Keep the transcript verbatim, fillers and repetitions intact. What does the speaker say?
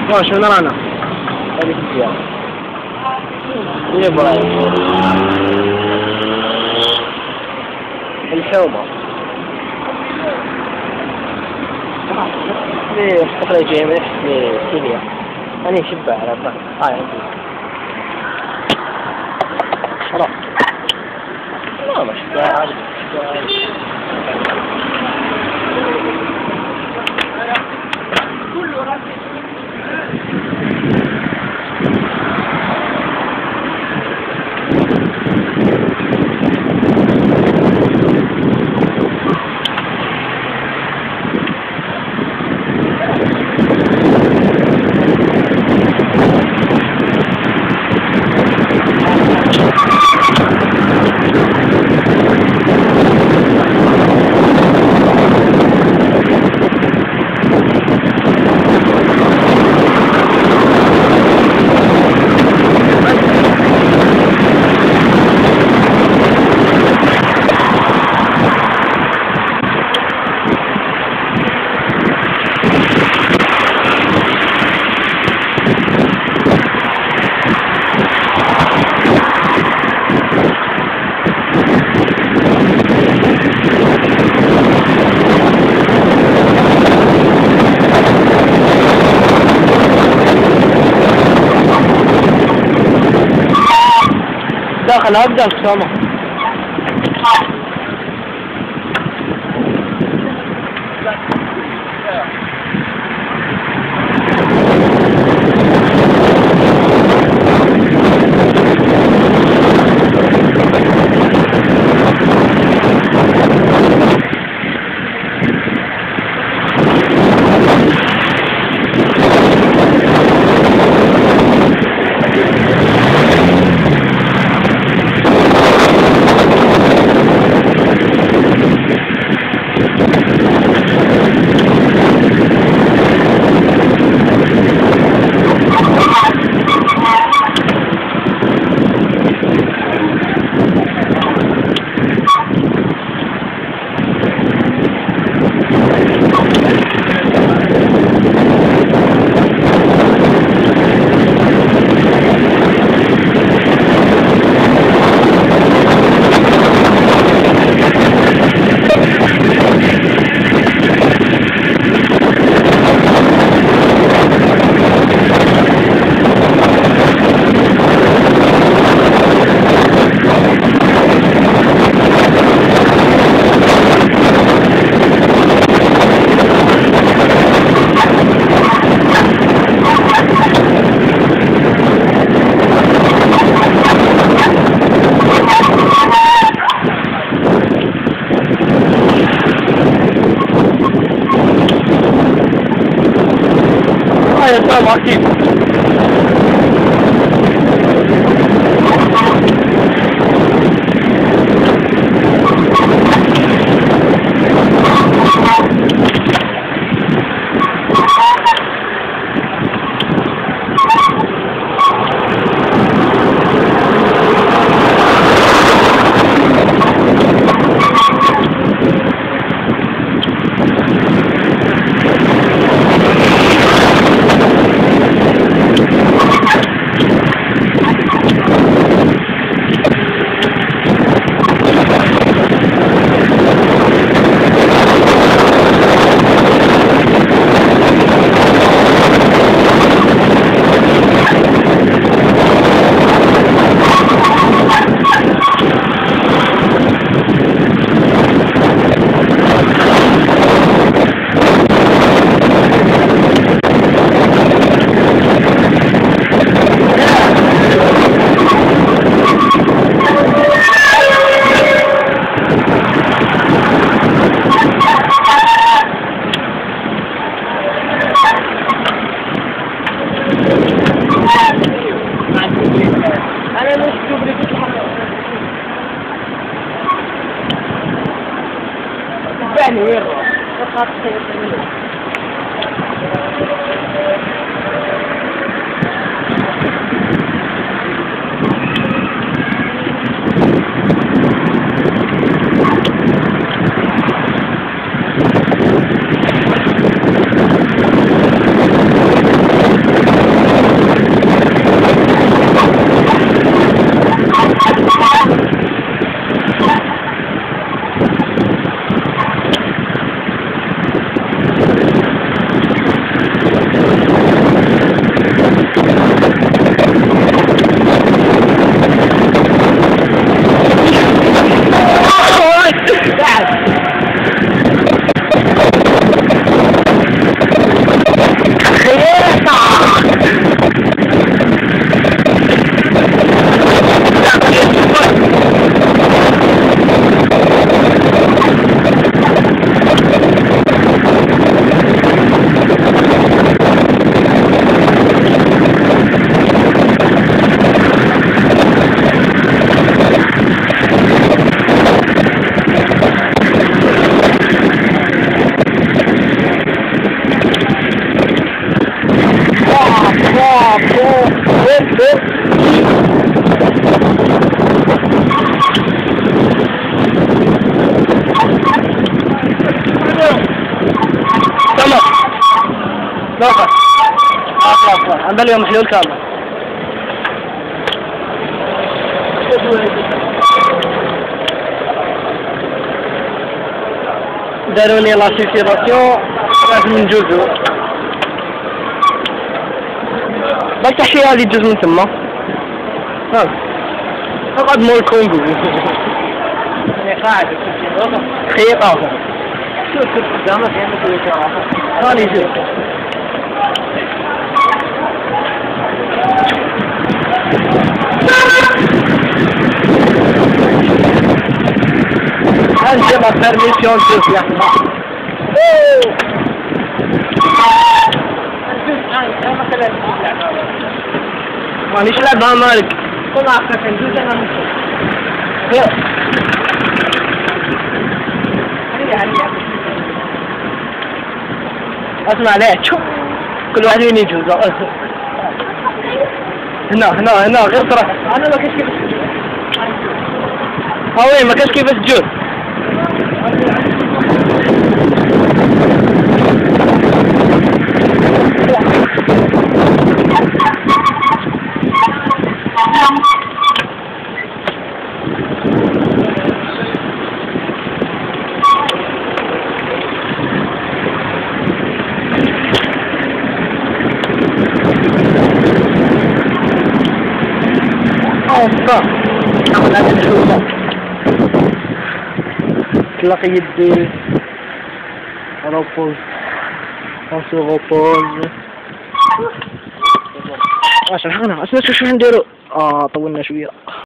واش وين رانا؟ هذيك السيارة هي برايم الحومة ليه الطفلة جاية من ليه سيليا أنا شبه على الظهر هاي عندي خلاص لا مش عادي داخل أبدأ سامع أكيد يعني وين نوقف خلاص خلاص عندنا اليوم حلول كامل. داروا لي لا سيركيلاسيون لازم نجوزو باك تحشي هادي تجوز من تما هاك فقط مول الكونغو قاعد خيطة شوف شوف قدامك عندك الإشارة هاني شوف هنجي ما permission شوف يا أخي مانيش لعبها مالك كل عقلك ندوز أنا مشكلة اسمع لا شوف كل واحد وين يجوز هنا هنا هنا غير ترى انا ما كنتش كيف ها وين ما كنتش كيف تجوز Enfin, on a des choses. تلاقي يدي repose. On se repose. واش الحقنا اسمع شو نديرو اه طولنا شويه.